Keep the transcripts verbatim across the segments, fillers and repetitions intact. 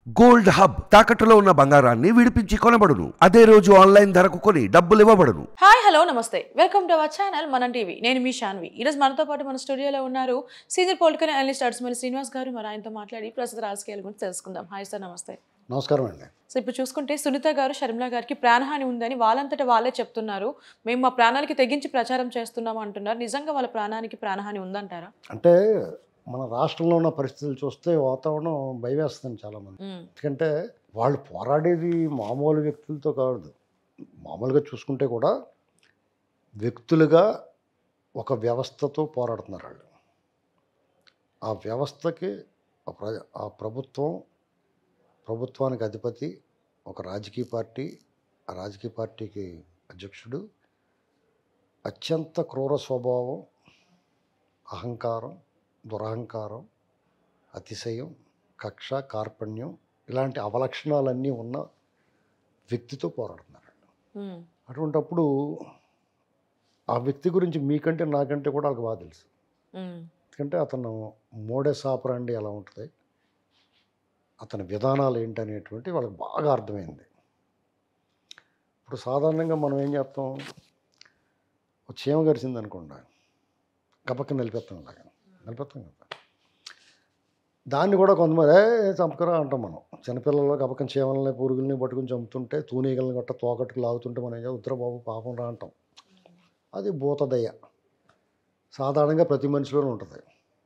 Gold hub తాకట్టులో ఉన్న బంగారాన్ని విడిపించి కొనబడును. అదే రోజు ఆన్లైన్ ధరకు కొని డబ్బులు ఇవ్వబడును. హాయ్ హలో నమస్తే, welcome to our channel Manam TV. నేను మీ శాన్వి. ఈరోజు మనతో పాటు మన స్టూడియోలో ఉన్నారు సీనియర్ పొలిటికల్ అనలిస్ట్ అడ్స్మల్లి శ్రీనివాస్ గారు. మరి ఆయనతో మాట్లాడి ప్రస్తుత రాజకీయాల గురించి తెలుసుకుందాం. హాయ్ సార్, నమస్తే. నమస్కారం అండి. సో ఇప్పుడు చూసుకుంటే సునీత గారు షర్మిల గారికి ప్రాణహాని ఉందని వాళ్ళంతటా వాళ్ళే చెప్తున్నారు. మేము మా ప్రాణాలకి తెగించి ప్రచారం చేస్తున్నాము అంటున్నారు. నిజంగా వాళ్ళ ప్రాణానికి ప్రాణహాని ఉందంటారా? అంటే మన రాష్ట్రంలో ఉన్న పరిస్థితులు చూస్తే వాతావరణం భయవేస్తుంది చాలామంది. ఎందుకంటే వాళ్ళు పోరాడేది మామూలు వ్యక్తులతో కాదు. మామూలుగా చూసుకుంటే కూడా వ్యక్తులుగా ఒక వ్యవస్థతో పోరాడుతున్నారు వాళ్ళు. ఆ వ్యవస్థకి ఆ ప్రభుత్వం, ప్రభుత్వానికి అధిపతి ఒక రాజకీయ పార్టీ, ఆ రాజకీయ పార్టీకి అధ్యక్షుడు అత్యంత క్రూర స్వభావం, అహంకారం, దురహంకారం, అతిశయం, కక్ష, కార్పణ్యం ఇలాంటి అవలక్షణాలన్నీ ఉన్న వ్యక్తితో పోరాడుతున్నారు. అటువంటప్పుడు ఆ వ్యక్తి గురించి మీకంటే నాకంటే కూడా వాళ్ళకి బాగా తెలుసు. ఎందుకంటే అతను మోడస్ ఆపరాండి ఎలా ఉంటుంది, అతని విధానాలు ఏంటనేటువంటి వాళ్ళకి బాగా అర్థమైంది. ఇప్పుడు సాధారణంగా మనం ఏం చేస్తాం, చీమ గరిచింది అనుకోండి, గబక్క నిలిపేస్తాం, అలాగా నిలిపేస్తాం కదా. దాన్ని కూడా కొంతమంది చంపకరా అంటాం మనం. చిన్నపిల్లలు గబక్కన చీమలని పురుగుల్ని పట్టుకుని చంపుతుంటే, తూనీగలను గట్ట తోకట్టుకు లాగుతుంటే మనం ఏం చేస్తాం, ఉత్తరబాబు పాపం రా అంటాం. అది భూతదయ సాధారణంగా ప్రతి మనిషిలోనూ ఉంటుంది.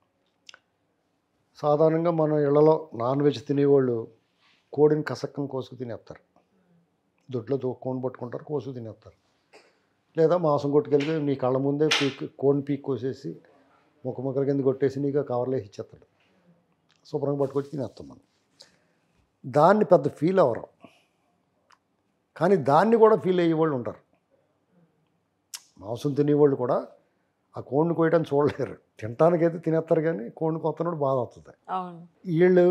సాధారణంగా మన ఇళ్లలో నాన్ వెజ్ తినేవాళ్ళు కోడిని కసక్కం కోసుకు తినేస్తారు. దొడ్లో కోడిని పట్టుకుంటారు, కోసుకు తినేస్తారు. లేదా మాంసం కొట్టుకెళ్ళి నీ కళ్ళ ముందే పీక్ కోడిని పీక్ కోసేసి ముఖ ముక్కల కింద కొట్టేసి నీకు కవర్లో ఇచ్చేస్తాడు. శుభ్రంగా పట్టుకొచ్చి తినేస్తాం మనం. దాన్ని పెద్ద ఫీల్ అవ్వరు, కానీ దాన్ని కూడా ఫీల్ అయ్యేవాళ్ళు ఉంటారు. మాంసం తినేవాళ్ళు కూడా ఆ కోడిని కోయటాన్ని చూడలేరు. తినటానికైతే తినేస్తారు, కానీ కోడిని కొత్తనోడు బాధ వస్తుంది. వీళ్ళు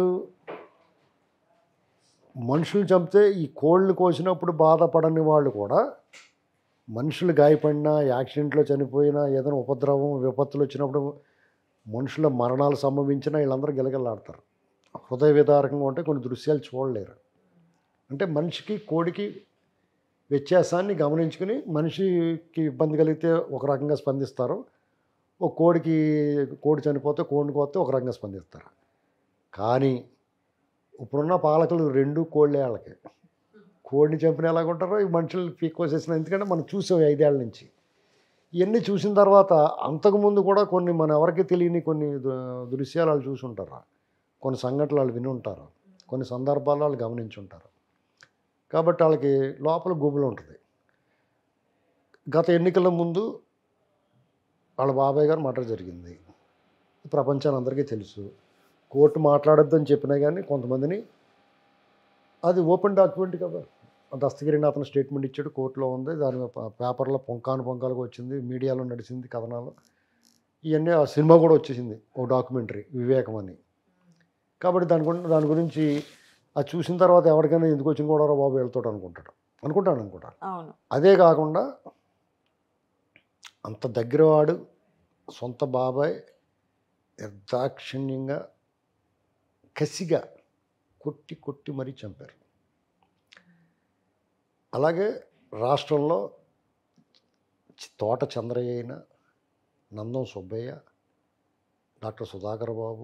మనుషులు చంపితే ఈ కోళ్ళని కోసినప్పుడు బాధపడని వాళ్ళు కూడా మనుషులు గాయపడినా, యాక్సిడెంట్లో చనిపోయినా, ఏదైనా ఉపద్రవం విపత్తులు వచ్చినప్పుడు మనుషుల మరణాలు సంభవించినా వీళ్ళందరూ గిలగిలాడతారు. హృదయ విదారకంగా ఉంటే కొన్ని దృశ్యాలు చూడలేరు. అంటే మనిషికి కోడికి వ్యత్యాసాన్ని గమనించుకుని మనిషికి ఇబ్బంది కలిగితే ఒక రకంగా స్పందిస్తారు, ఒక కోడికి కోడి చనిపోతే కోడిని కోస్తే ఒక రకంగా స్పందిస్తారు. కానీ ఇప్పుడున్న పాలకులు రెండు కోళ్ళే వాళ్ళకి. కోడిని చంపిన ఎలాగుంటారో ఈ మనుషులు పీక్కోసేసిన. ఎందుకంటే మనం చూసాం ఐదేళ్ల నుంచి. ఇవన్నీ చూసిన తర్వాత అంతకుముందు కూడా కొన్ని మన ఎవరికి తెలియని కొన్ని దృశ్యాలు వాళ్ళు చూసి ఉంటారు, కొన్ని సంఘటనలు వాళ్ళు విని ఉంటారు, కొన్ని సందర్భాలు వాళ్ళు గమనించి ఉంటారు. కాబట్టి వాళ్ళకి లోపల గుబులు ఉంటుంది. గత ఎన్నికల ముందు వాళ్ళ బాబాయ్ గారు మర్డర్ జరిగింది, ప్రపంచాన్ని అందరికీ తెలుసు. కోర్టు మాట్లాడొద్దని చెప్పినా కానీ కొంతమందిని, అది ఓపెన్ డాక్యుమెంట్ కదా, దస్తగిరిని అతను స్టేట్మెంట్ ఇచ్చాడు, కోర్టులో ఉంది, దాని పేపర్లో పొంకాను పొంకాలుగా వచ్చింది, మీడియాలో నడిచింది కథనాలు. ఇవన్నీ ఆ సినిమా కూడా వచ్చేసింది, ఓ డాక్యుమెంటరీ వివేకం అని. కాబట్టి దాని గురించి దాని గురించి అది చూసిన తర్వాత ఎవరికైనా ఎందుకు వచ్చిన కూడా బాబు వెళ్తాడు అనుకుంటాడు అనుకుంటాను అనుకుంటాను అదే కాకుండా అంత దగ్గరవాడు సొంత బాబాయ్ నిర్దాక్షిణ్యంగా కసిగా కొట్టి కొట్టి మరీ చంపారు. అలాగే రాష్ట్రంలో తోట చంద్రయ్య అయిన, నందం సుబ్బయ్య, డాక్టర్ సుధాకర్ బాబు,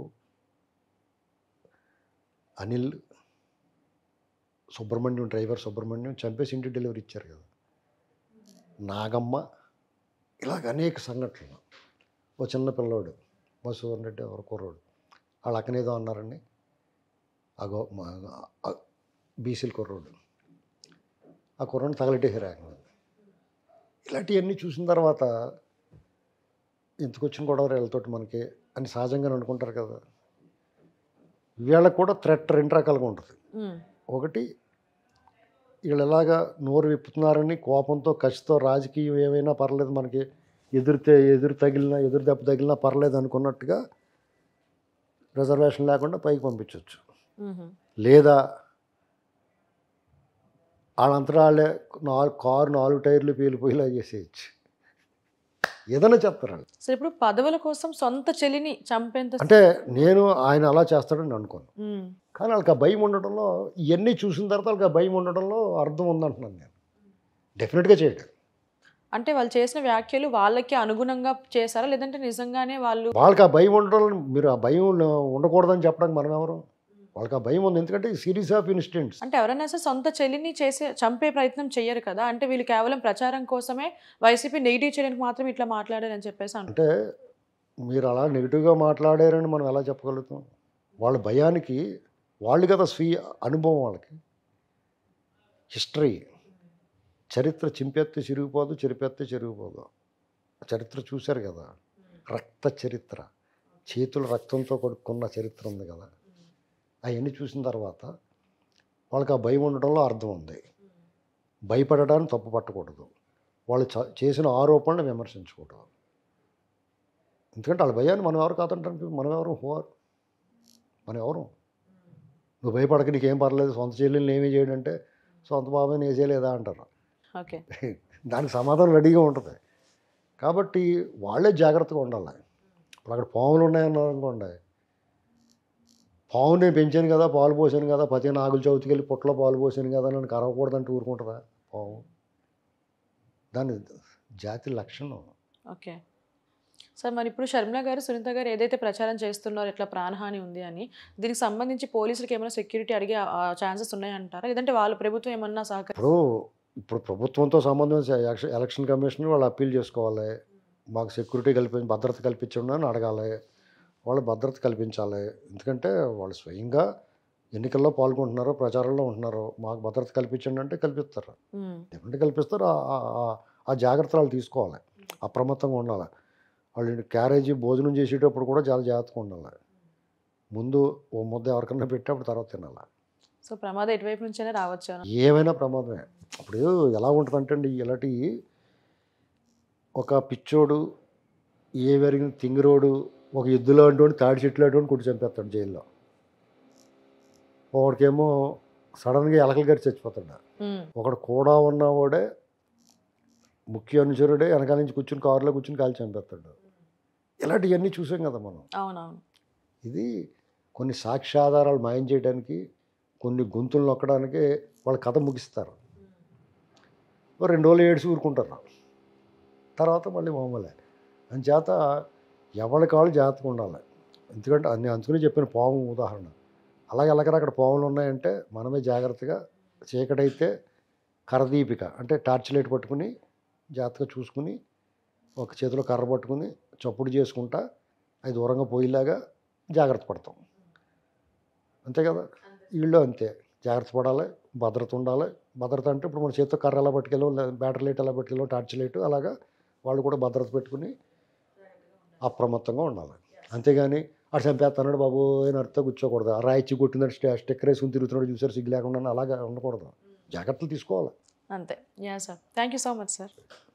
అనిల్, సుబ్రహ్మణ్యం, డ్రైవర్ సుబ్రహ్మణ్యం చంపేసి ఇంటి డెలివరీ ఇచ్చారు కదా, నాగమ్మ, ఇలాగ అనేక సంఘటనలు. ఓ చిన్న పిల్లోడు మసూదన్ రెడ్డి ఎవరు కుర్రోడు, వాళ్ళు అక్కనేదో అన్నారండి, అగో బీసీల కుర్రోడు, ఆ కుర్రోని తగలెట్టేసారు ఆయన. ఇలాంటివన్నీ చూసిన తర్వాత ఎందుకు వచ్చిన గొడవ వీళ్ళతోటి మనకి అని సహజంగా అనుకుంటారు కదా. వీళ్ళకి కూడా థ్రెట్ రెండు రకాలుగా ఉంటుంది. ఒకటి, వీళ్ళు ఎలాగా నోరు విప్పుతున్నారని కోపంతో, కసితో, రాజకీయం ఏమైనా పర్లేదు, మనకి ఎదురితే ఎదురు తగిలినా ఎదురు దెబ్బ తగిలినా పర్లేదు అనుకున్నట్టుగా రిజర్వేషన్ లేకుండా పైకి పంపించవచ్చు. లేదా వాళ్ళంతటా వాళ్ళే నాలుగు కారు నాలుగు టైర్లు పేలిపోయేలా చేసేయచ్చు. ఏదైనా చేస్తారండి. సో ఇప్పుడు పదవుల కోసం సొంత చెల్లిని చంపేంత అంటే నేను ఆయన అలా చేస్తాడని అనుకోను, ఉమ్. కానీ వాళ్ళకి ఆ భయం ఉండడంలో, ఇవన్నీ చూసిన తర్వాత వాళ్ళకి ఆ భయం ఉండడంలో అర్థం ఉందంటున్నాను నేను. డెఫినెట్గా చేయడు. అంటే వాళ్ళు చేసిన వ్యాఖ్యలు వాళ్ళకి అనుగుణంగా చేశారా లేదంటే నిజంగానే వాళ్ళు వాళ్ళకి ఆ భయం ఉండడం, మీరు ఆ భయం ఉండకూడదని చెప్పడానికి మనం ఎవరు? వాళ్ళకి ఆ భయం ఉంది, ఎందుకంటే ఈ సిరీస్ ఆఫ్ ఇన్సిడెంట్స్. అంటే ఎవరైనా సరే సొంత చెల్లిని చేసే చంపే ప్రయత్నం చెయ్యరు కదా, అంటే వీళ్ళు కేవలం ప్రచారం కోసమే వైసీపీ నెగిటివ్ చేయడానికి మాత్రం ఇట్లా మాట్లాడారని చెప్పేసి అంటారు. అంటే మీరు అలా నెగిటివ్గా మాట్లాడారని మనం ఎలా చెప్పగలుగుతాం? వాళ్ళ భయానికి వాళ్ళు కదా స్వీయ అనుభవం, వాళ్ళకి హిస్టరీ, చరిత్ర చింపెత్తి చిరిగిపోదు, చెరిపెత్తి చిరిగిపోదు. చరిత్ర చూశారు కదా, రక్త చరిత్ర, చేతులు రక్తంతో కొడుకున్న చరిత్ర ఉంది కదా. అవన్నీ చూసిన తర్వాత వాళ్ళకి ఆ భయం ఉండడంలో అర్థం ఉంది. భయపడడానికి తప్పు పట్టకూడదు, వాళ్ళు చ చేసిన ఆరోపణలు విమర్శించకూడదు. ఎందుకంటే వాళ్ళ భయాన్ని మనం ఎవరు కాదంటానికి, మనం ఎవరు హోర్, మనం ఎవరు? నువ్వు భయపడక నీకేం పర్లేదు, సొంత చెల్లెల్ని ఏమీ చేయడంటే సొంత బాబాయ్ని వేసేయలేదా అంటారు. ఓకే, దానికి సమాధానం రెడీగా ఉంటుంది. కాబట్టి వాళ్ళే జాగ్రత్తగా ఉండాలి. ఇప్పుడు అక్కడ పాములు ఉన్నాయన్నారు అనుకోండి, పాము నేను పెంచాను కదా, పాలు పోసాను కదా, పది నాగుల చవితికి వెళ్ళి పుట్టలో పాలు పోసాను కదా నన్ను కరవకూడదంటే ఊరుకుంటుందా పాము? దాని జాతి లక్షణం. Okay sir. మరి ఇప్పుడు షర్మిల గారు సునీత గారు ఏదైతే ప్రచారం చేస్తున్నారో ఇట్లా ప్రాణహాని ఉంది అని, దీనికి సంబంధించి పోలీసులకు ఏమైనా సెక్యూరిటీ అడిగే ఛాన్సెస్ ఉన్నాయంటారా లేదంటే వాళ్ళు ప్రభుత్వం ఏమన్నా సహకరి ఇప్పుడు ఇప్పుడు ప్రభుత్వంతో సంబంధం ఎలక్షన్ కమిషన్ వాళ్ళు అప్పీల్ చేసుకోవాలి, మాకు సెక్యూరిటీ కల్పించి భద్రత కల్పించండి అని అడగాలి. వాళ్ళు భద్రత కల్పించాలి, ఎందుకంటే వాళ్ళు స్వయంగా ఎన్నికల్లో పాల్గొంటున్నారు, ప్రచారంలో ఉంటున్నారు. మాకు భద్రత కల్పించండి అంటే కల్పిస్తారు, డెఫినెట్గా కల్పిస్తారు. ఆ జాగ్రత్తలు వాళ్ళు తీసుకోవాలి, అప్రమత్తంగా ఉండాలి. వాళ్ళు క్యారేజీ భోజనం చేసేటప్పుడు కూడా చాలా జాగ్రత్తగా ఉండాలి. ముందు ఓ ముద్ద ఎవరికన్నా పెట్టేప్పుడు తర్వాత తినాలి. సో ప్రమాదం ఎటువైపు నుంచైనా రావచ్చు. ఏమైనా ప్రమాదమే. ఇప్పుడు ఎలా ఉంటుందంటే అండి, ఇలాంటి ఒక పిచ్చోడు, ఏ వెరిగిన తింగిరోడు, ఒక ఎద్దులో అంటూ తాడి చెట్లు అటువంటి కుట్టి చంపేస్తాడు జైల్లో. ఒకడికేమో సడన్గా ఎలకలు గడి చచ్చిపోతాడు. ఒకడు కూడా ఉన్నవాడే ముఖ్య అనుచరుడే వెనకాల నుంచి కూర్చుని కారులో కూర్చుని కాల్చి చంపేస్తాడు. ఇలాంటివన్నీ చూసాం కదా మనం. అవునవును. ఇది కొన్ని సాక్ష్యాధారాలు మాయం చేయడానికి, కొన్ని గొంతులు నొక్కడానికి వాళ్ళ కథ ముగిస్తారు. రెండు రోజులు ఏడ్చి ఊరుకుంటారు, తర్వాత మళ్ళీ మామూలే. అందుచేత ఎవరి కాళ్ళు జాగ్రత్తగా ఉండాలి. ఎందుకంటే అన్ని అందుకుని చెప్పిన పాము ఉదాహరణ. అలాగే అలాగే అక్కడ పాములు ఉన్నాయంటే మనమే జాగ్రత్తగా, చీకటైతే కరదీపిక అంటే టార్చ్ లైట్ పట్టుకుని జాగ్రత్తగా చూసుకుని, ఒక చేతిలో కర్ర పట్టుకుని చప్పుడు చేసుకుంటా అది దూరంగా పోయేలాగా జాగ్రత్త పడతాం. అంతే కదా, వీళ్ళు అంతే జాగ్రత్త పడాలి, భద్రత ఉండాలి. భద్రత అంటే ఇప్పుడు మన చేతితో కర్ర ఎలా పట్టుకెళ్ళో, బ్యాటరీ లైట్ ఎలా పట్టుకెళ్ళో, టార్చ్ లైట్ అలాగా వాళ్ళు కూడా భద్రత పెట్టుకుని అప్రమత్తంగా ఉండాలి. అంతేగాని అటు చంపేస్తున్నాడు బాబు అని అర్థం కూర్చోకూడదు. ఆ రాయిచ్చి కొట్టిందంటే స్టే స్టిక్కర్ వేసుకుని తిరుగుతున్నాడు చూసారు సిగ్గు లేకుండా, అలాగా ఉండకూడదు. జాగ్రత్తలు తీసుకోవాలి. అంతే. Yeah sir, thank you so much sir.